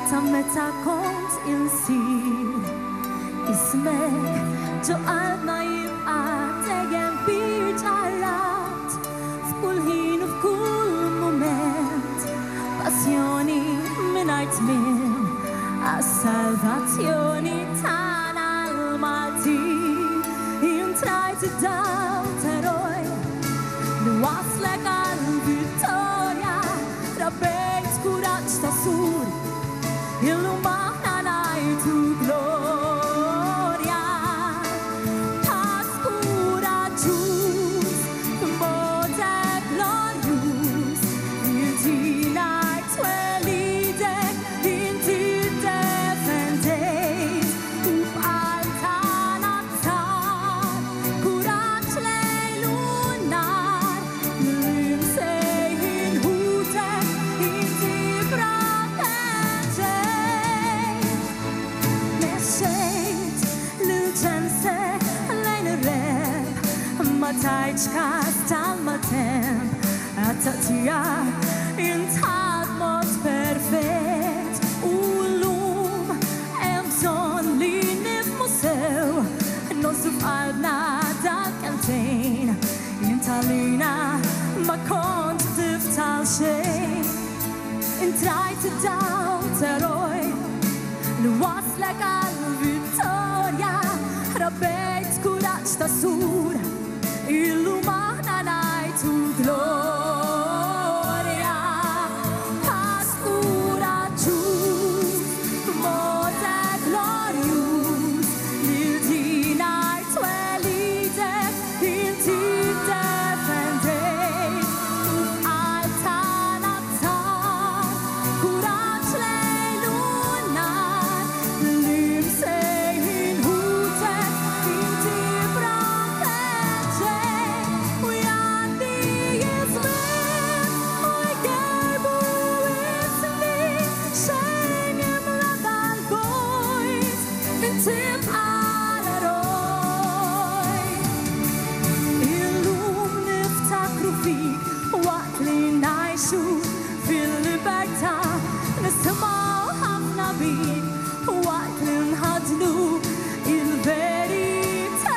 ta meta kont insir ismek ġo qalbna jibqa dejjem biċarrat f'kull ħin u f'kull moment passjoni mingħajr tmiem għas-salvazzjoni tagħna l-Maltin intrajt id-dawl teroj li waslek għall-vittorja rabbejt kuraġġ ta' sur illum aħna ngħidu glorja pass kuraġġuż b'modek glorjuż irtina twelidek inti defendejt u bqal tagħna tar kuraġġ lejl u nar l-imsejħin ħutek inti proteġejt mexxejt lil-ġense lejn ir-reb ma tajtx każ tal-matemp għat-taqtija intħad mod perfett u llum hemm bżonn li nifhmu sew nonsu f'qalbna dak kemmtejn intalina ma kontx tiftal xejn intrajt id-dawl teroj li waslek għall-vittorja rabbejt kuraġġ ta' sur illum aħna ngħidu glorja pass kuraġġuż b'modek glorjuż lil tina twelidek inti defendejt u bqal tagħna tar kuraġġ lejl u nar l-imsejħin ħutek inti proteġejt u jgħaddi żmien u jgerbu ismi xejn jimla dal-vojt inti bħal eroj illum niftakru fik waqt li ngħixu fil-libertà nisimgħu ħafna bik waqt li nħadnu il-verità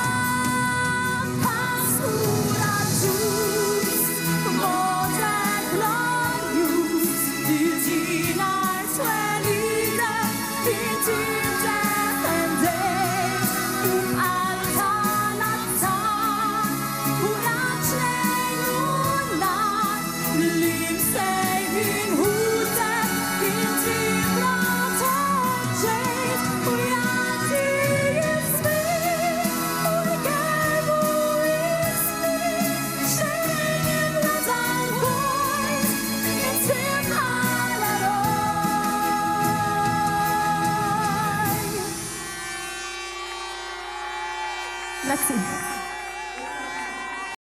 pass kuraġġuż b'modek glorjuż lil tina twelidek inti defendejt u bqal tagħna tar kuraġġ lejl u nar l-imsejħin ħutek inti proteġejt u jagħti żmien u jgerbu ismi xejn jimla dal-vojt inti bħal eroj. Grazzi.